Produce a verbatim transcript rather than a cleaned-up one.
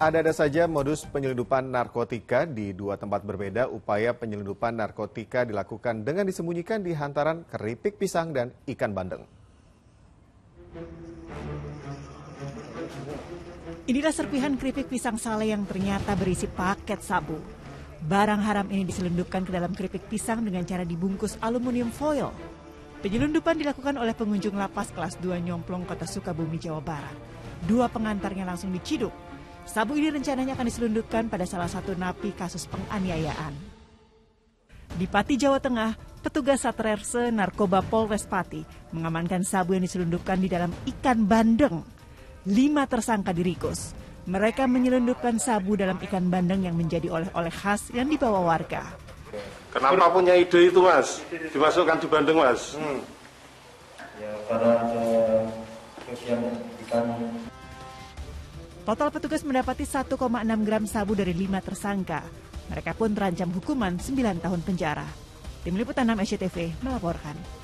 Ada-ada saja modus penyelundupan narkotika di dua tempat berbeda. Upaya penyelundupan narkotika dilakukan dengan disembunyikan di hantaran keripik pisang dan ikan bandeng. Inilah serpihan keripik pisang sale yang ternyata berisi paket sabu. Barang haram ini diselundupkan ke dalam keripik pisang dengan cara dibungkus aluminium foil. Penyelundupan dilakukan oleh pengunjung lapas kelas dua Nyomplong, Kota Sukabumi, Jawa Barat. Dua pengantarnya langsung diciduk. Sabu ini rencananya akan diselundupkan pada salah satu napi kasus penganiayaan. Di Pati, Jawa Tengah, petugas Satrerse Narkoba Polres Pati mengamankan sabu yang diselundupkan di dalam ikan bandeng. Lima tersangka diringkus. Mereka menyelundupkan sabu dalam ikan bandeng yang menjadi oleh-oleh khas yang dibawa warga. Kenapa punya ide itu, Mas? Dimasukkan di bandeng, Mas? Hmm. Ya, karena ada kesian ikan. Total petugas mendapati satu koma enam gram sabu dari lima tersangka. Mereka pun terancam hukuman sembilan tahun penjara. Tim Liputan enam S C T V melaporkan.